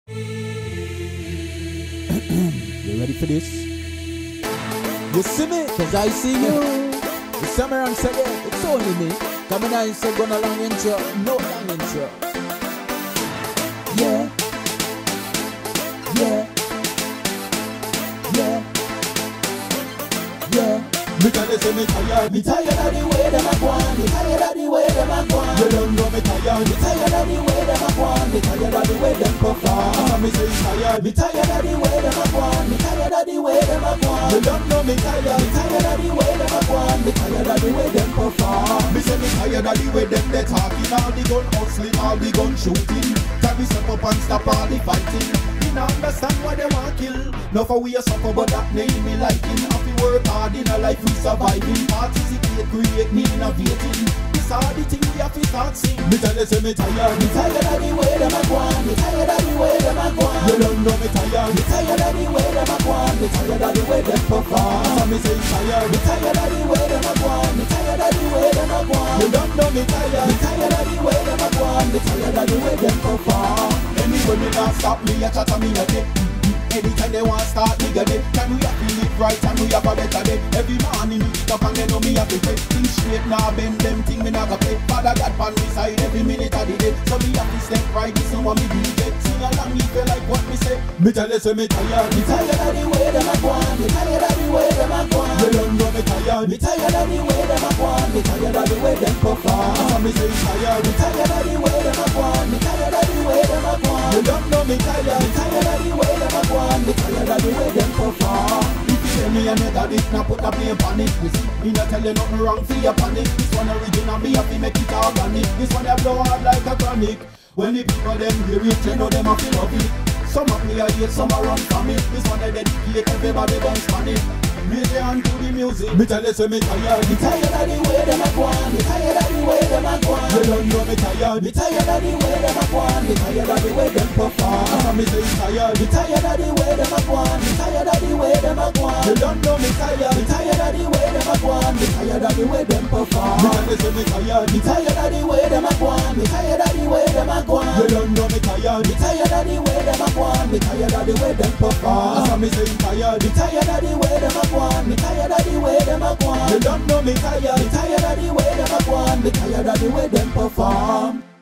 You ready for this? You see me? Cause I see you. The Samiranks again. It's only me. Coming out and say gonna long intro. No long intro. Yeah. Yeah. Yeah. Yeah. Me tell you say me tired of the way them a go on. Me tired of the way them a go on. You don't know me tired. Me tired of the way them a go on. Me tired of the way them perform. Me say tired. Me tired of the way them a go on. Me tired of the way them a go on. You don't know me tired. Me tired of the way them a go on. Me tired of the way them perform. Me say me tired of the way them they talking. All the gun hustling, all the gun shooting. Can we step up and stop all the fighting? Understand why they want kill. No for we a suffer, but that name me liking. Have to work hard in a life we surviving. Participate, create, me innovating. This all the thing we have to start sing. Me tell you say me tired. Me tired of the way them a go on. Me tired of the way them a go on. You don't know me tired. Me tired of the way them a go on. Me tired of the way them perform. So me say tired. Me tired of the way them a go on. Me tired of the way them a go on. You don't know me tired. Me tired of the way them a go on. Me tired of the way them perform. When me not stop me, a chat me a day. Anytime they want start me get it. Can we have feel it right and we have a better day. Every morning me get up and they know me have to pay. Things straight now bend them thing me not go play. Father God pan me side every minute of the day. So me have to step right, this is what me do get. Sing along if you like what me say. Me tell you say me tired. Me tired of the way them a go on. Me tired of the way them a go on. You don't know me tired. Me tired of the way them a go on. Me tired of the way them perform. So me say tired. Me tired of the way them a go on. Me tired of the way them a go on. You don't know me tired. Me tired of the way them a go on. Me tired of the way them perform. If you tell me I never did not put a blame on it. You see, me not tell you nothing wrong for your panic. This one original, me have to make it organic. This one they blow hard like a chronic. When the people them hear it, you know them have to love it. Some of me are hate, some are run from it. This one they dedicate, everybody bounce on it. Raise your hand to the music. Me tell you say me tired. Me tired of the way them a go on. Me tired of the way them a go on. You don't know me tired. Me tired of the way them a go on. Me tired of the way them perform. Me say tired. Me tired of the way them a go on. Me tired of the way them a go on. You don't know me tired. Me tired of the way them a go on. Me tired of the way them perform. Me tell you say me tired. Me tired of the way them a go on. Me tired of the way them a go on. You don't know me tired. Me tired of the way them a go on. Me tired of the way them perform. Me say tired. Me tired of the way them a go on. Me tired of the way them a go on. You don't know me tired. Me tired of the way them a go on. Me tired of the way them perform.